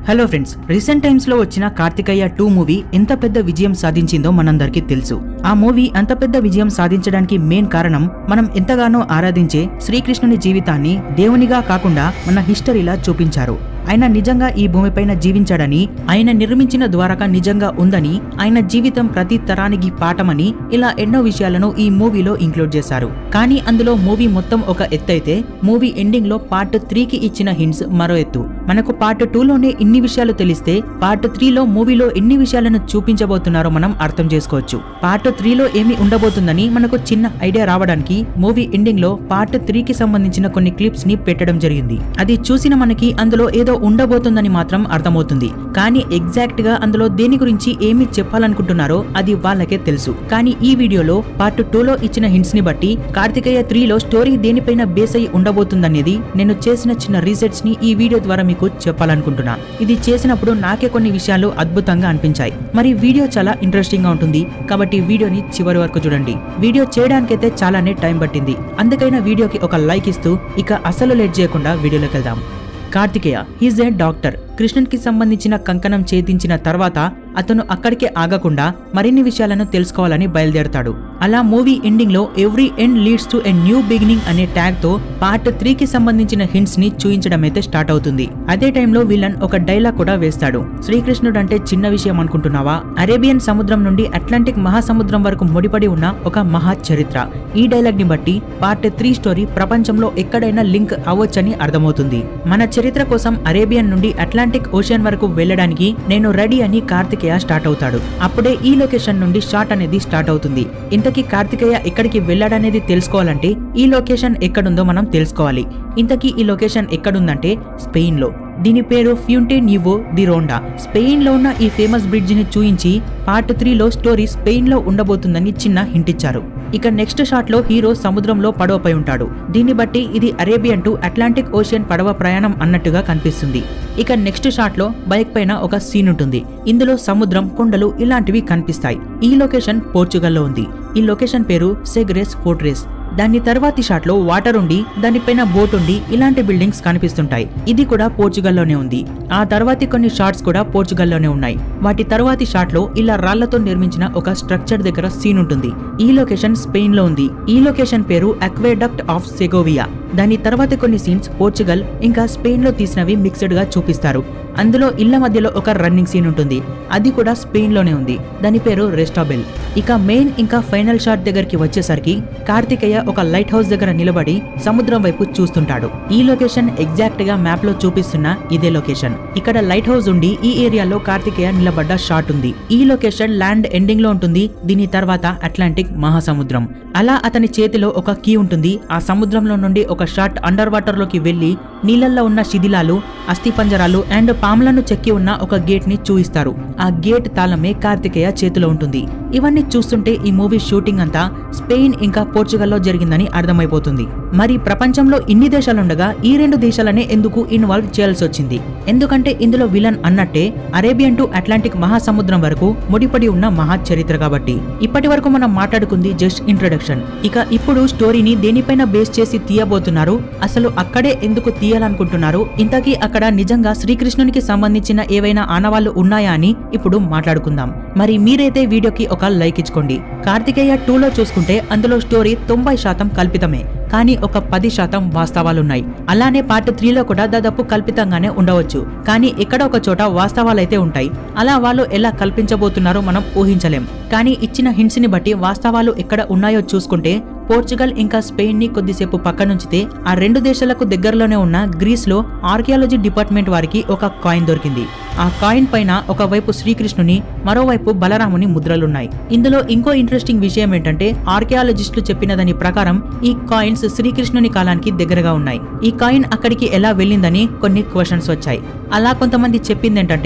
Hello friends, recent times లో వచ్చిన Karthikeya 2 movie ఎంత పెద్ద విజయం సాధించిందో మనందరికీ తెలుసు. ఆ మూవీ అంత పెద్ద విజయం సాధించడానికి మెయిన్ కారణం మనం ఎంతగానో ఆరాధించే శ్రీకృష్ణుని జీవితాన్ని దేవునిగా కాకుండా మన హిస్టరీలా చూపించారు. ఆయన నిజంగా ఈ భూమిపైన జీవించాడని, ఆయన నిర్మించిన ద్వారక నిజంగా ఉందని, ఆయన జీవితం ప్రతి తరానికి పాఠమని, ఇలా ఎన్నో విషయాలను ఈ మూవీలో ఇంక్లూడ్ చేశారు. కానీ అందులో మూవీ మొత్తం ఒక ఎత్తైతే మూవీ ఎండింగ్ లో పార్ట్ 3కి ఇచ్చిన హింట్స్ మరో ఎత్తు. మనకు పార్ట్ 2లోనే ఇన్ని విషయాలు తెలిస్తే పార్ట్ 3లో మూవీలో ఎన్ని విషయాలను చూపించబోతున్నారో మనం అర్థం చేసుకోవచ్చు. పార్ట్ 3లో ఏమి ఉండబోతుందని మనకు చిన్న ఐడియా రావడానికి మూవీ ఎండింగ్ లో పార్ట్ 3కి సంబంధించిన కొన్ని క్లిప్స్ ని పెట్టడం జరిగింది. అది చూసిన మనకి అందులో ఏదో ఉండబోతుందని మాత్రం అర్థమవుతుంది. కానీ ఎగ్జాక్ట్ గా అందులో దేని గురించి ఏమి చెప్పాలనుకుంటున్నారో అది వాళ్ళకే తెలుసు. కానీ ఈ వీడియోలో పార్ట్ 2లో ఇచ్చిన హింట్స్ ని బట్టి కార్తికేయ 3లో స్టోరీ దేనిపైన బేస్ అయి ఉండబోతుందనేది నేను చేసిన చిన్న రీసెర్చ్ ని ఈ వీడియో ద్వారా మీకు చెప్పాలనుకుంటున్నా. ఇది చేసినప్పుడు నాకే కొన్ని విషయాలు అద్భుతంగా అనిపించాయి. మరి వీడియో చాలా ఇంట్రెస్టింగ్ గా ఉంటుంది కాబట్టి వీడియోని చివరి వరకు చూడండి. వీడియో చేయడానికైతే చాలానే టైం పట్టింది. అందుకైనా వీడియోకి ఒక లైక్ ఇస్తూ ఇక అసలు లేట్ చేయకుండా వీడియోలోకి వెళ్దాం. Karthikeya is a doctor. కృష్ణునికి సంబంధించిన కంకణం ఛేదించిన తర్వాత అతను అక్కడికే ఆగకుండా మరిన్ని విషయాలను తెలుసుకోవాలని బయలుదేరతాడు. అలా మూవీ ఎండింగ్ లో every end leads to a new beginning అనే ట్యాగ్ తో పార్ట్ 3కి సంబంధించిన హింట్స్ ని చూయించడం అయితే స్టార్ట్ అవుతుంది. అదే టైంలో విలన్ ఒక డైలాగ్ కూడా వేస్తాడు. శ్రీకృష్ణుడు అంటే చిన్న విషయం అనుకుంటున్నావా? అరేబియన్ సముద్రం నుండి అట్లాంటిక్ మహాసముద్రం వరకు ముడిపడి ఉన్న ఒక మహా చరిత్ర. ఈ డైలాగ్ ని బట్టి పార్ట్ 3 స్టోరీ ప్రపంచంలో ఎక్కడైనా లింక్ అవ్వొచ్చని అర్థమవుతుంది. మన చరిత్ర కోసం అరేబియన్ నుండి అట్లాంటిక్ ఓషన్ వరకు వెళ్ళడానికి నేను రెడీ అని కార్తికేయ స్టార్ట్ అవుతాడు. అప్పుడే ఈ లొకేషన్ నుండి షాట్ అనేది స్టార్ట్ అవుతుంది. ఇంతకీ కార్తికేయ ఎక్కడికి వెళ్ళాడనేది తెలుసుకోవాలంటే ఈ లొకేషన్ ఎక్కడుందో మనం తెలుసుకోవాలి. ఇంతకీ ఈ లొకేషన్ ఎక్కడుందంటే స్పెయిన్ లో. దీని పేరు Puente Nuevo de Ronda. Spain లో ఉన్న ఈ ఫేమస్ బ్రిడ్జ్ ని చూయించి పార్ట్ 3లో స్టోరీ స్పెయిన్ లో ఉండబోతుందని చిన్న హింట్ ఇచ్చారు. ఇక నెక్స్ట్ షాట్ లో హీరో సముద్రంలో పడవపై ఉంటాడు. దీన్ని బట్టి ఇది అరేబియన్ టు అట్లాంటిక్ ఓషన్ పడవ ప్రయాణం అన్నట్టుగా కనిపిస్తుంది. ఇక నెక్స్ట్ షాట్ లో బైక్ పైన ఒక సీన్ ఉంటుంది. ఇందులో సముద్రం, కొండలు ఇలాంటివి కనిపిస్తాయి. ఈ లొకేషన్ పోర్చుగల్లో ఉంది. ఈ లొకేషన్ పేరు సెగ్రెస్ ఫోర్ట్రెస్. దాని తర్వాతి షాట్ లో వాటర్ ఉండి దానిపైన బోట్ ఉండి ఇలాంటి బిల్డింగ్స్ కనిపిస్తుంటాయి. ఇది కూడా పోర్చుగల్లోనే ఉంది. ఆ తర్వాతి కొన్ని షాట్స్ కూడా పోర్చుగల్లోనే ఉన్నాయి. వాటి తర్వాతి షాట్ లో ఇలా రాళ్లతో నిర్మించిన ఒక స్ట్రక్చర్ దగ్గర సీన్ ఉంటుంది. ఈ లొకేషన్ స్పెయిన్ లో ఉంది. ఈ లొకేషన్ పేరు అక్వేడక్ట్ ఆఫ్ సెగోవియా. దాని తర్వాత కొన్ని సీన్స్ పోర్చుగల్ ఇంకా స్పెయిన్ లో తీసినవి మిక్స్డ్ గా చూపిస్తారు. అందులో ఇళ్ల మధ్యలో ఒక రన్నింగ్ సీన్ ఉంటుంది. అది కూడా స్పెయిన్ లోనే ఉంది. దాని పేరు రెస్టాబెల్. ఇక మెయిన్ ఇంకా ఫైనల్ షాట్ దగ్గరికి వచ్చేసరికి కార్తికేయ ఒక లైట్ హౌస్ దగ్గర నిలబడి సముద్రం వైపు చూస్తుంటాడు. ఈ లొకేషన్ ఎగ్జాక్ట్ గా మ్యాప్ లో చూపిస్తున్న ఇదే లొకేషన్. ఇక్కడ లైట్ హౌస్ ఉండి ఈ ఏరియాలో కార్తికేయ నిలబడ్డ షాట్ ఉంది. ఈ లొకేషన్ ల్యాండ్ ఎండింగ్ లో ఉంటుంది. దీని తర్వాత అట్లాంటిక్ మహాసముద్రం. అలా అతని చేతిలో ఒక కీ ఉంటుంది. ఆ సముద్రంలో నుండి ఒక షాట్ అండర్ వాటర్ లోకి వెళ్లి నీళ్లలో ఉన్న శిథిలాలు, అస్థిపంజరాలు అండ్ పాములను చెక్కి ఉన్న ఒక గేట్ ని చూయిస్తారు. ఆ గేట్ తాళమే కార్తికేయ చేతిలో ఉంటుంది. ఇవన్నీ చూస్తుంటే ఈ మూవీ షూటింగ్ అంతా స్పెయిన్ ఇంకా పోర్చుగల్లో జరిగిందని అర్థమైపోతుంది. మరి ప్రపంచంలో ఇన్ని దేశాలుండగా ఈ 2 దేశాలనే ఎందుకు ఇన్వాల్వ్ చేయాల్సి వచ్చింది? ఎందుకంటే ఇందులో విలన్ అన్నట్టే అరేబియన్ టు అట్లాంటిక్ మహాసముద్రం వరకు ముడిపడి ఉన్న మహా చరిత్ర కాబట్టి. ఇప్పటి వరకు మనం మాట్లాడుకుంది జస్ట్ ఇంట్రొడక్షన్. ఇక ఇప్పుడు స్టోరీని దేనిపైన బేస్ చేసి తీయబోతున్నారు, అసలు అక్కడే ఎందుకు తీయాలనుకుంటున్నారు, ఇంతకీ అక్కడ నిజంగా శ్రీకృష్ణునికి సంబంధించిన ఏవైనా ఆనవాళ్లు ఉన్నాయా అని ఇప్పుడు మాట్లాడుకుందాం. మరి మీరైతే వీడియోకి ఒక లైక్ ఇచ్చుకోండి. కార్తికేయ 2లో చూసుకుంటే అందులో స్టోరీ 90% కల్పితమే, కానీ ఒక 10% వాస్తవాలున్నాయి. అలానే పార్ట్ 3లో కూడా దాదాపు కల్పితంగానే ఉండవచ్చు, కానీ ఎక్కడ ఒక చోట వాస్తవాలైతే ఉంటాయి. అలా వాళ్ళు ఎలా కల్పించబోతున్నారో మనం ఊహించలేం. కానీ ఇచ్చిన హింట్స్ ని బట్టి వాస్తవాలు ఎక్కడ ఉన్నాయో చూసుకుంటే పోర్చుగల్ ఇంకా స్పెయిన్ ని కొద్దిసేపు పక్కనుంచితే ఆ 2 దేశాలకు దగ్గరలోనే ఉన్న గ్రీస్ లో ఆర్కియాలజీ డిపార్ట్మెంట్ వారికి ఒక కాయిన్ దొరికింది. ఆ కాయిన్ పైన ఒకవైపు శ్రీకృష్ణుని, మరోవైపు బలరాముని ముద్రలున్నాయి. ఇందులో ఇంకో ఇంట్రెస్టింగ్ విషయం ఏంటంటే ఆర్కియాలజిస్టులు చెప్పిన దాని ప్రకారం ఈ కాయిన్స్ శ్రీకృష్ణుని కాలానికి దగ్గరగా ఉన్నాయి. ఈ కాయిన్ అక్కడికి ఎలా వెళ్ళిందని కొన్ని క్వశ్చన్స్ వచ్చాయి. అలా కొంతమంది చెప్పింది ఏంటంటే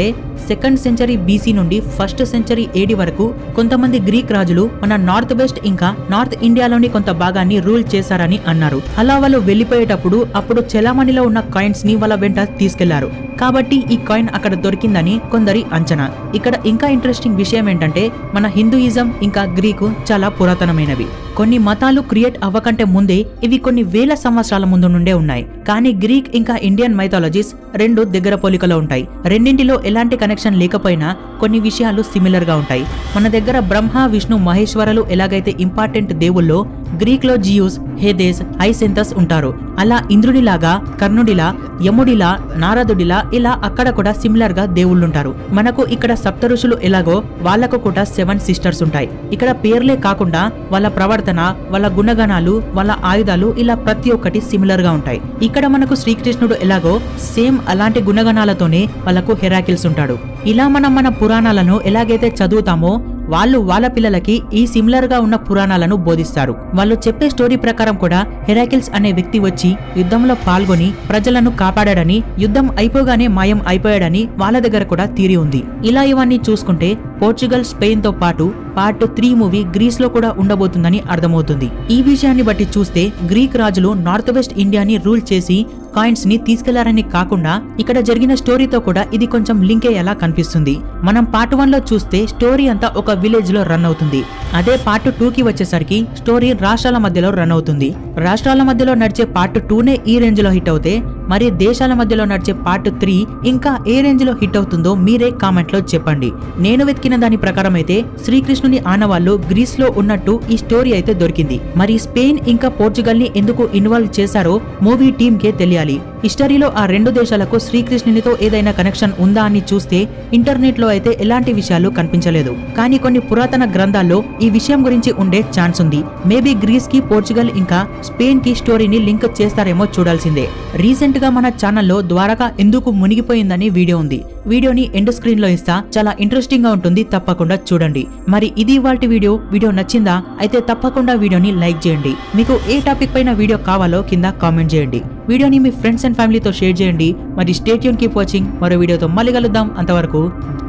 2nd సెంచరీ బీసీ నుండి 1st సెంచరీ ఏడి వరకు కొంతమంది గ్రీక్ రాజులు మన నార్త్ వెస్ట్ ఇంకా నార్త్ ఇండియాలోని కొంత భాగాన్ని రూల్ చేశారని అన్నారు. అలా వాళ్ళు వెళ్లిపోయేటప్పుడు అప్పుడు చెలామణిలో ఉన్న కాయిన్స్ ని వాళ్ళ వెంట తీసుకెళ్లారు. కాబట్టి ఈ కాయిన్ అక్కడ దొరికిందని కొందరి అంచనా. ఇక్కడ ఇంకా ఇంట్రెస్టింగ్ విషయం ఏంటంటే మన హిందూయిజం ఇంకా గ్రీకు చాలా పురాతనమైనవి. కొన్ని మతాలు క్రియేట్ అవ్వకంటే ముందే ఇవి కొన్ని వేల సంవత్సరాల ముందు నుండే ఉన్నాయి. కానీ గ్రీక్ ఇంకా ఇండియన్ మైథాలజీస్ రెండు దగ్గర పోలికలో ఉంటాయి. రెండింటిలో ఎలాంటి కనెక్షన్ లేకపోయినా కొన్ని విషయాలు సిమిలర్ గా ఉంటాయి. మన దగ్గర బ్రహ్మ, విష్ణు, మహేశ్వరులు ఎలాగైతే ఇంపార్టెంట్ దేవుల్లో గ్రీక్ లో జియూస్, హేదేస్, హైసెంతస్ ఉంటారు. అలా ఇంద్రుడిలాగా, కర్ణుడిలా, యముడిలా, నారదుడిలా ఇలా అక్కడ కూడా సిమిలర్ గా దేవుళ్ళుంటారు. మనకు ఇక్కడ సప్త ఋషులు ఎలాగో వాళ్ళకు కూడా 7 సిస్టర్స్ ఉంటాయి. ఇక్కడ పేర్లే కాకుండా వాళ్ళ ప్రవర్తన, వాళ్ళ గుణగణాలు, వాళ్ళ ఆయుధాలు ఇలా ప్రతి ఒక్కటి సిమిలర్ గా ఉంటాయి. ఇక్కడ మనకు శ్రీకృష్ణుడు ఎలాగో సేమ్ అలాంటి గుణగణాలతోనే వాళ్ళకు హెరాకిల్స్ ఉంటాడు. ఇలా మనం మన పురాణాలను ఎలాగైతే చదువుతామో వాళ్ళు వాళ్ళ పిల్లలకి ఈ సిమిలర్ గా ఉన్న పురాణాలను బోధిస్తారు. వాళ్ళు చెప్పే స్టోరీ ప్రకారం కూడా హెరాకిల్స్ అనే వ్యక్తి వచ్చి యుద్ధంలో పాల్గొని ప్రజలను కాపాడాడని, యుద్ధం అయిపోగానే మాయం అయిపోయాడని వాళ్ళ దగ్గర కూడా థియరీ ఉంది. ఇలా ఇవన్నీ చూసుకుంటే పోర్చుగల్, స్పెయిన్ తో పాటు పార్ట్ 3 మూవీ గ్రీస్ లో కూడా ఉండబోతుందని అర్థమవుతుంది. ఈ విషయాన్ని బట్టి చూస్తే గ్రీక్ రాజులు నార్త్ వెస్ట్ ఇండియాని రూల్ చేసి కాయిన్స్ ని తీసుకెళ్లారని కాకుండా ఇక్కడ జరిగిన స్టోరీతో కూడా ఇది కొంచెం లింక్ అయ్యేలా కనిపిస్తుంది. మనం పార్ట్ 1 లో చూస్తే స్టోరీ అంతా ఒక విలేజ్ లో రన్ అవుతుంది. అదే పార్ట్ 2 కి వచ్చేసరికి స్టోరీ రాష్ట్రాల మధ్యలో రన్ అవుతుంది. రాష్ట్రాల మధ్యలో నడిచే పార్ట్ 2నే ఈ రేంజ్ లో హిట్ అవుతే మరి దేశాల మధ్యలో నడిచే పార్ట్ 3 ఇంకా ఏ రేంజ్ లో హిట్ అవుతుందో మీరే కామెంట్ లో చెప్పండి. నేను వెతికిన దాని ప్రకారం అయితే శ్రీకృష్ణుని ఆనవాళ్లు గ్రీస్ లో ఉన్నట్టు ఈ స్టోరీ అయితే దొరికింది. మరి స్పెయిన్ ఇంకా పోర్చుగల్ ని ఎందుకు ఇన్వాల్వ్ చేశారో మూవీ టీమ్ కే తెలియాలి. హిస్టరీలో ఆ రెండు దేశాలకు శ్రీకృష్ణునితో ఏదైనా కనెక్షన్ ఉందా అని చూస్తే ఇంటర్నెట్ లో అయితే ఎలాంటి విషయాలు కనిపించలేదు. కానీ కొన్ని పురాతన గ్రంథాల్లో ఈ విషయం గురించి ఉండే ఛాన్స్ ఉంది. మేబీ గ్రీస్ కి, పోర్చుగల్ ఇంకా స్పెయిన్ కి స్టోరీని లింక్ చేస్తారేమో చూడాల్సిందే. రీసెంట్ గా మన ఛానల్లో ద్వారక ఎందుకు మునిగిపోయిందని వీడియో ఉంది. వీడియోని ఎండ్ స్క్రీన్ లో ఇస్తా, చాలా ఇంట్రెస్టింగ్ గా ఉంటుంది, తప్పకుండా చూడండి. మరి ఇది ఇవాల్టి వీడియో నచ్చిందా? అయితే తప్పకుండా వీడియోని లైక్ చేయండి. మీకు ఏ టాపిక్ పైన వీడియో కావాలో కింద కామెంట్ చేయండి. వీడియోని మీ ఫ్రెండ్స్ అండ్ ఫ్యామిలీతో షేర్ చేయండి. మరి స్టే ట్యూన్, కీప్ వాచింగ్. మరో వీడియోతో మళ్ళీ కలుద్దాం. అంతవరకు